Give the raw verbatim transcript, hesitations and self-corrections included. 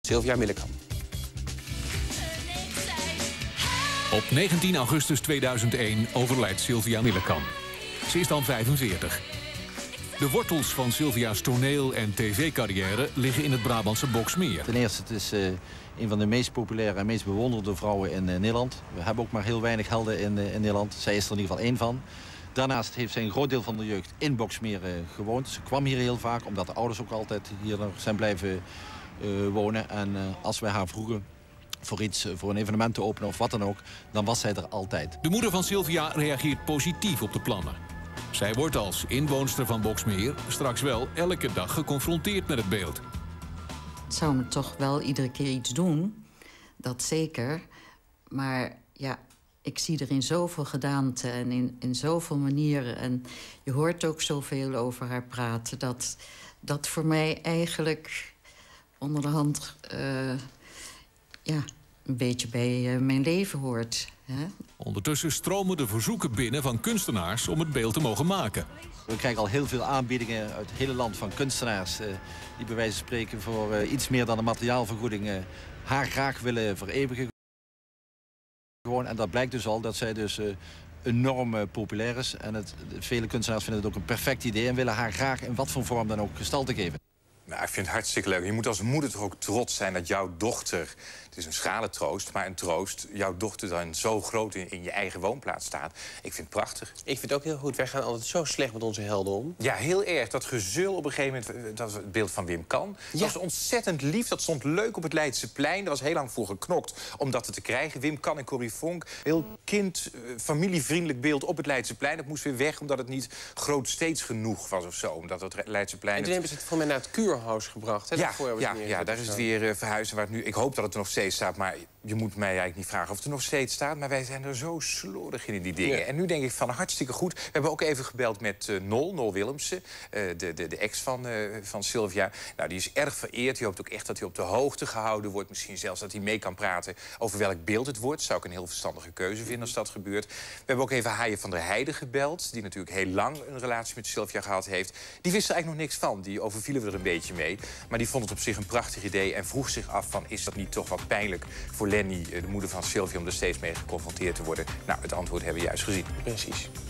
Sylvia Millekam. Op negentien augustus tweeduizend één overlijdt Sylvia Millekam. Ze is dan vijfenveertig. De wortels van Sylvia's toneel- en tv-carrière liggen in het Brabantse Boxmeer. Ten eerste, het is uh, een van de meest populaire en meest bewonderde vrouwen in uh, Nederland. We hebben ook maar heel weinig helden in, uh, in Nederland. Zij is er in ieder geval één van. Daarnaast heeft zij een groot deel van de jeugd in Boxmeer uh, gewoond. Ze kwam hier heel vaak, omdat de ouders ook altijd hier nog zijn blijven uh, wonen. En uh, als wij haar vroegen voor iets, voor een evenement te openen of wat dan ook, dan was zij er altijd. De moeder van Sylvia reageert positief op de plannen. Zij wordt als inwoonster van Boxmeer straks wel elke dag geconfronteerd met het beeld. Het zou me toch wel iedere keer iets doen, dat zeker. Maar ja, ik zie er in zoveel gedaanten en in, in zoveel manieren. En je hoort ook zoveel over haar praten, dat dat voor mij eigenlijk onder de hand uh, ja, een beetje bij uh, mijn leven hoort. Hè? Ondertussen stromen de verzoeken binnen van kunstenaars om het beeld te mogen maken. We krijgen al heel veel aanbiedingen uit het hele land van kunstenaars uh, die bij wijze van spreken voor uh, iets meer dan een materiaalvergoeding uh, haar graag willen vereeuwigen. Gewoon, en dat blijkt dus al dat zij dus uh, enorm uh, populair is. En het, vele kunstenaars vinden het ook een perfect idee en willen haar graag in wat voor vorm dan ook gestalte geven. Nou, ik vind het hartstikke leuk. Je moet als moeder toch ook trots zijn dat jouw dochter... het is een schrale troost, maar een troost... jouw dochter dan zo groot in, in je eigen woonplaats staat. Ik vind het prachtig. Ik vind het ook heel goed. Wij gaan altijd zo slecht met onze helden om. Ja, heel erg. Dat gezul op een gegeven moment... dat was het beeld van Wim Kan. Dat ja. was ontzettend lief. Dat stond leuk op het Leidseplein. Daar was heel lang voor geknokt om dat te krijgen. Wim Kan en Corrie Vonk. Heel kind, familievriendelijk beeld op het Leidseplein. Dat moest weer weg, omdat het niet grootsteeds genoeg was of zo. Omdat het Leidseplein... En toen hebben ze het voor mij naar het Kuurhuis gebracht. Hè? Ja, ja, ja, daar is het weer uh, verhuizen waar het nu... Ik hoop dat het er nog steeds staat, maar je moet mij eigenlijk niet vragen of het er nog steeds staat. Maar wij zijn er zo slordig in, in die dingen. Ja. En nu denk ik van hartstikke goed. We hebben ook even gebeld met uh, Nol, Nol Willemsen, uh, de, de, de ex van, uh, van Sylvia. Nou, die is erg vereerd. Die hoopt ook echt dat hij op de hoogte gehouden wordt. Misschien zelfs dat hij mee kan praten over welk beeld het wordt. Zou ik een heel verstandige keuze vinden als dat gebeurt. We hebben ook even Haaien van der Heijden gebeld, die natuurlijk heel lang een relatie met Sylvia gehad heeft. Die wist er eigenlijk nog niks van. Die overvielen we er een beetje mee. Maar die vond het op zich een prachtig idee en vroeg zich af van... is dat niet toch wat pijnlijk voor Lenny, de moeder van Sylvia... om er steeds mee geconfronteerd te worden? Nou, het antwoord hebben we juist gezien. Precies.